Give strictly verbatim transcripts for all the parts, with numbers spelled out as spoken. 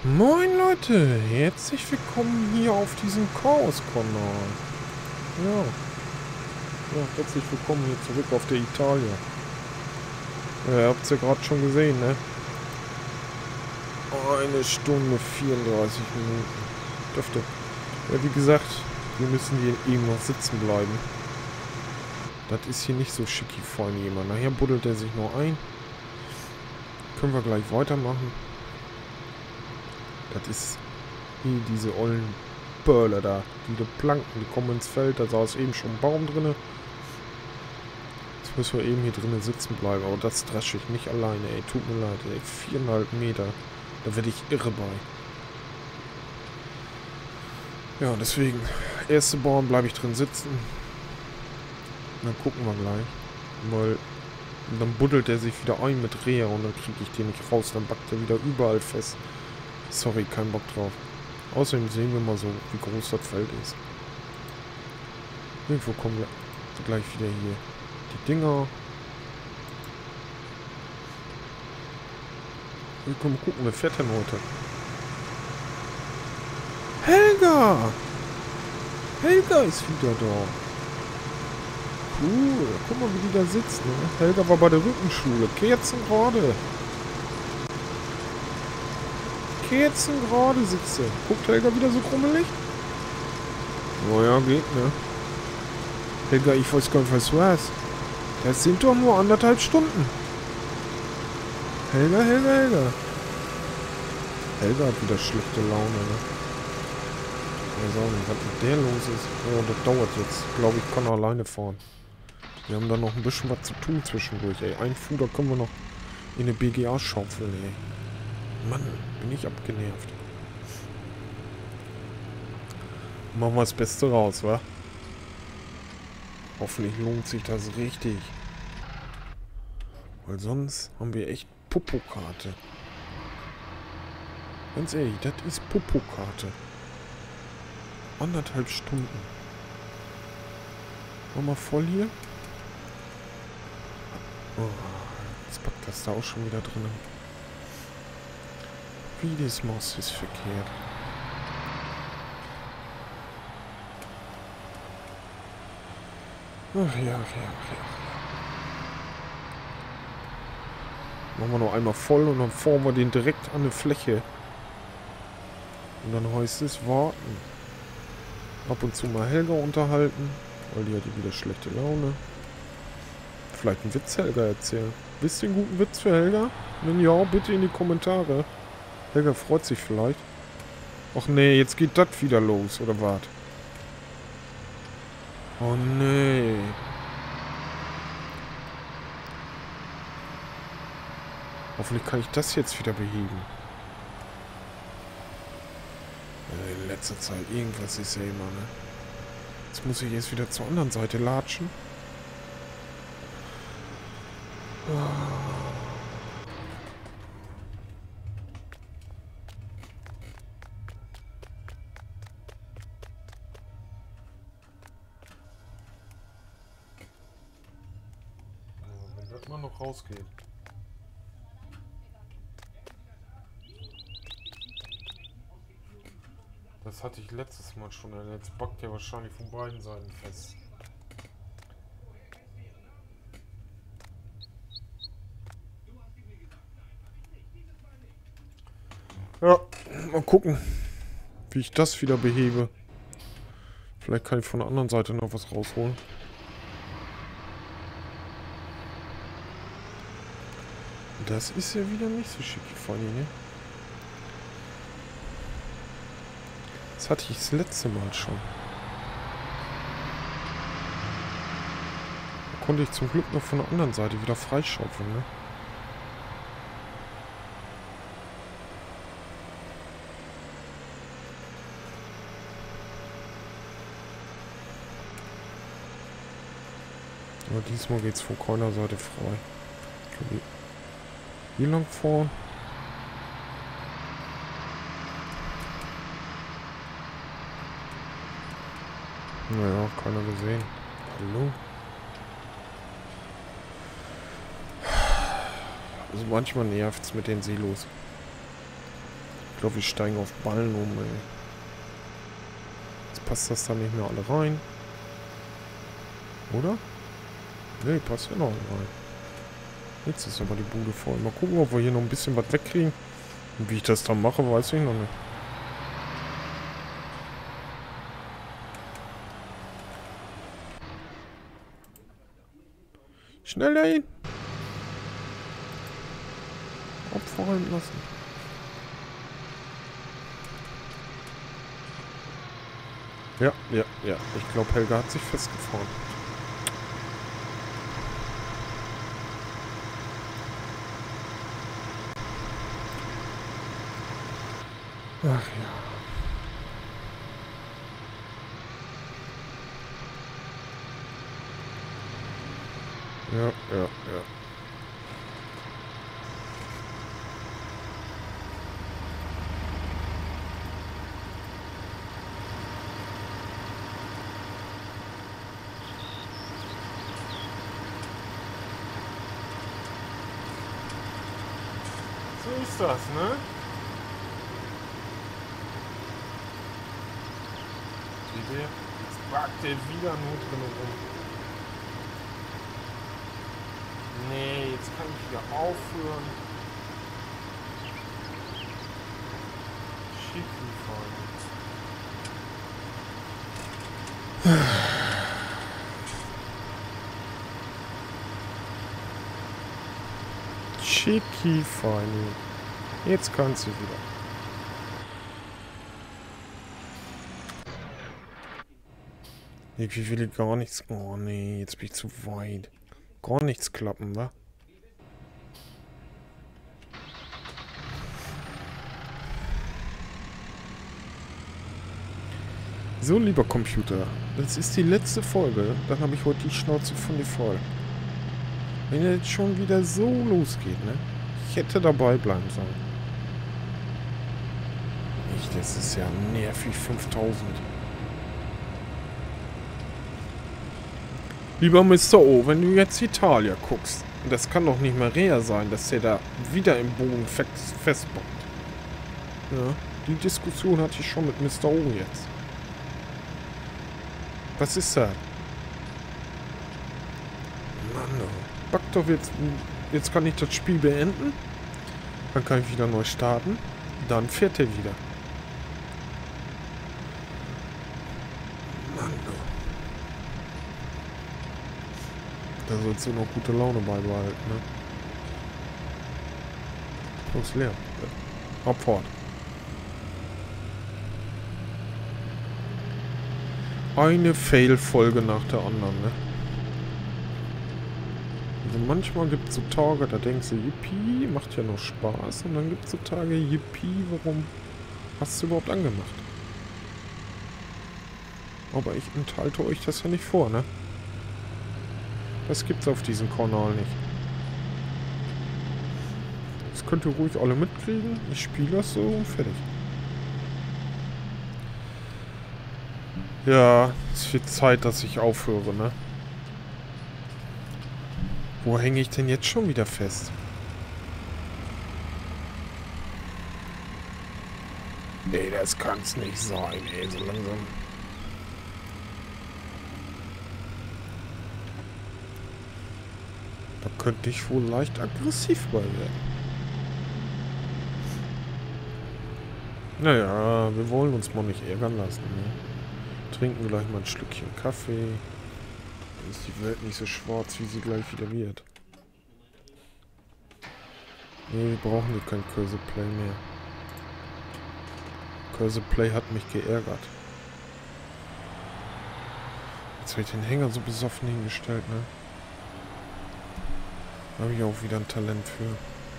Moin Leute, herzlich willkommen hier auf diesem Chaos-Kanal. Ja. ja, herzlich willkommen hier zurück auf der Italia. Ja, ihr habt es ja gerade schon gesehen, ne? Eine Stunde vierunddreißig Minuten. Dürfte. Ja, wie gesagt, wir müssen hier eben noch sitzen bleiben. Das ist hier nicht so schicki fein jemand. Nachher buddelt er sich noch ein. Können wir gleich weitermachen. Das ist wie diese ollen Böller da. Diese Planken, die kommen ins Feld. Da saß eben schon ein Baum drin. Jetzt müssen wir eben hier drinnen sitzen bleiben. Aber das dresche ich nicht alleine, ey. Tut mir leid, ey. Viereinhalb Meter. Da werde ich irre bei. Ja, deswegen. Erste Baum bleibe ich drin sitzen. Und dann gucken wir gleich. Weil dann buddelt er sich wieder ein mit Rehe und dann kriege ich den nicht raus. Dann backt er wieder überall fest. Sorry, kein Bock drauf. Außerdem sehen wir mal so, wie groß das Feld ist. Irgendwo kommen wir gleich wieder hier die Dinger. Wir können gucken, wer fährt denn heute? Helga! Helga ist wieder da. Cool, guck mal, wie die da sitzt, ne? Helga war bei der Rückenschule. Kerzengrade. Kerzengrade sitzt sie. Guckt Helga wieder so krummelig? Naja, geht, ne? Helga, ich weiß gar nicht, was du hast. Das sind doch nur anderthalb Stunden. Helga, Helga, Helga. Helga hat wieder schlechte Laune, ne? Ich weiß auch nicht, was mit der los ist. Ja, das dauert jetzt. Ich glaube, ich kann alleine fahren. Wir haben da noch ein bisschen was zu tun zwischendurch, ey. Ein Fuder können wir noch in eine B G A schaufeln, ey. Mann, bin ich abgenervt. Machen wir das Beste raus, wa? Hoffentlich lohnt sich das richtig. Weil sonst haben wir echt Popokarte. Ganz ehrlich, das ist Popokarte. Anderthalb Stunden. Machen wir voll hier. Oh, jetzt packt das da auch schon wieder drin. Wie das Maus ist verkehrt. Ach ja, ach ja, ach ja. Machen wir noch einmal voll und dann formen wir den direkt an eine Fläche. Und dann heißt es warten. Ab und zu mal Helga unterhalten, weil die hat ja wieder schlechte Laune. Vielleicht einen Witz Helga erzählen. Wisst ihr einen guten Witz für Helga? Wenn ja, bitte in die Kommentare. Helga freut sich vielleicht. Ach nee, jetzt geht das wieder los, oder was? Oh nee. Hoffentlich kann ich das jetzt wieder beheben. In letzter Zeit irgendwas ist ja immer, ne? Jetzt muss ich jetzt wieder zur anderen Seite latschen. Wenn das mal noch rausgeht. Das hatte ich letztes Mal schon. Jetzt backt er wahrscheinlich von beiden Seiten fest. Ja, mal gucken, wie ich das wieder behebe. Vielleicht kann ich von der anderen Seite noch was rausholen. Das ist ja wieder nicht so schicki funny, ne? Das hatte ich das letzte Mal schon. Da konnte ich zum Glück noch von der anderen Seite wieder freischaufeln, ne? Aber diesmal geht's von keiner Seite frei. Okay. Hier lang fahren. Naja, keiner gesehen. Hallo? Also manchmal nervt's mit den Silos. Ich glaube, wir steigen auf Ballen um, ey. Jetzt passt das da nicht mehr alle rein. Oder? Ne, passt ja noch rein. Jetzt ist aber die Bude voll. Mal gucken, ob wir hier noch ein bisschen was wegkriegen. Und wie ich das dann mache, weiß ich noch nicht. Schnell dahin! Abfahren lassen. Ja, ja, ja. Ich glaube, Helga hat sich festgefahren. Ach ja. Ja, ja, ja. So ist das, ne? Seht ihr? Jetzt wagt er wieder nur drin rum. Nee, jetzt kann ich wieder aufhören. Schicken fahren. Schicki feini. Jetzt kannst du wieder. Irgendwie will ich gar nichts. Oh nee, jetzt bin ich zu weit. Gar nichts klappen, wa? So, lieber Computer, das ist die letzte Folge. Dann habe ich heute die Schnauze von dir voll. Wenn er jetzt schon wieder so losgeht, ne? Ich hätte dabei bleiben sollen. Echt, das ist ja nervig, fünftausend. Lieber Mister O, wenn du jetzt Italia guckst, und das kann doch nicht mehr Rea sein, dass der da wieder im Boden festbockt. Ja, die Diskussion hatte ich schon mit Mister O jetzt. Was ist das? Mann, oh. Back doch jetzt. Jetzt kann ich das Spiel beenden. Dann kann ich wieder neu starten. Dann fährt er wieder. Mann, oh. Da sollst du noch gute Laune beibehalten, ne? Los, leer. Ja. Abfahrt. Eine Fail-Folge nach der anderen, ne? Also manchmal gibt es so Tage, da denkst du, yippie, macht ja noch Spaß. Und dann gibt es so Tage, yippie, warum hast du überhaupt angemacht? Aber ich enthalte euch das ja nicht vor, ne? Das gibt's auf diesem Kanal nicht. Das könnt ihr ruhig alle mitkriegen. Ich spiele das so und fertig. Ja, es wird Zeit, dass ich aufhöre, ne? Wo hänge ich denn jetzt schon wieder fest? Nee, das kann's nicht sein, ey, so langsam. Da könnte ich wohl leicht aggressiv bei werden. Naja, wir wollen uns mal nicht ärgern lassen, ne? Trinken gleich mal ein Schlückchen Kaffee. Dann ist die Welt nicht so schwarz, wie sie gleich wieder wird. Nee, wir brauchen hier kein Cursor Play mehr. Cursor Play hat mich geärgert. Jetzt habe ich den Hänger so besoffen hingestellt, ne? Da habe ich auch wieder ein Talent für.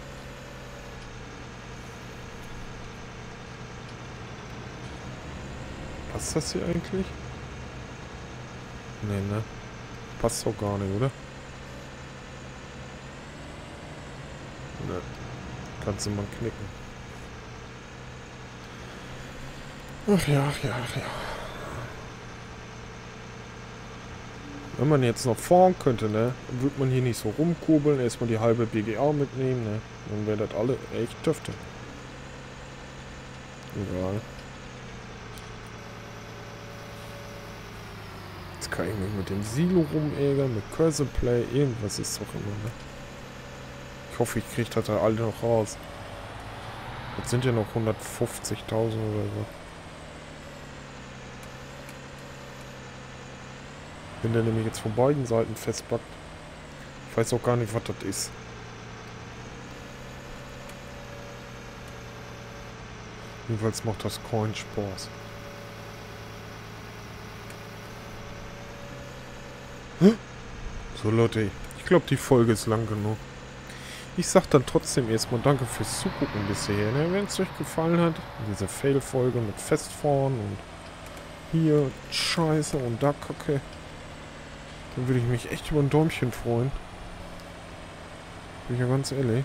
Passt das hier eigentlich? Nee, ne? Passt doch gar nicht, oder? Ne. Kannst du mal knicken. Ach ja, ach ja, ach ja. Wenn man jetzt noch fahren könnte, ne? Dann würde man hier nicht so rumkurbeln, erstmal die halbe B G A mitnehmen, ne? Dann wäre das alle echt Töfte. Egal. Jetzt kann ich mich mit dem Silo rumärgern, mit Cursor Play, irgendwas ist doch immer, ne? Ich hoffe, ich kriege das da alle noch raus. Jetzt sind ja noch hundertfünfzigtausend oder so. Wenn der nämlich jetzt von beiden Seiten festpackt. Ich weiß auch gar nicht, was das ist. Jedenfalls macht das Coin Spaß. So Leute, ich glaube die Folge ist lang genug. Ich sag dann trotzdem erstmal danke fürs Zugucken bisher. Ne? Wenn es euch gefallen hat, diese Fail-Folge mit Festfahren und hier Scheiße und da Kacke, dann würde ich mich echt über ein Däumchen freuen. Bin ich ja ganz ehrlich.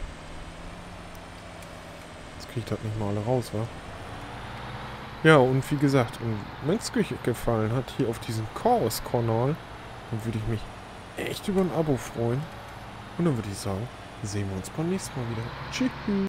Jetzt kriege ich das nicht mal alle raus, wa? Ja, und wie gesagt, wenn es euch gefallen hat, hier auf diesem Chaos-Kanal, dann würde ich mich echt über ein Abo freuen. Und dann würde ich sagen, sehen wir uns beim nächsten Mal wieder. Tschüss.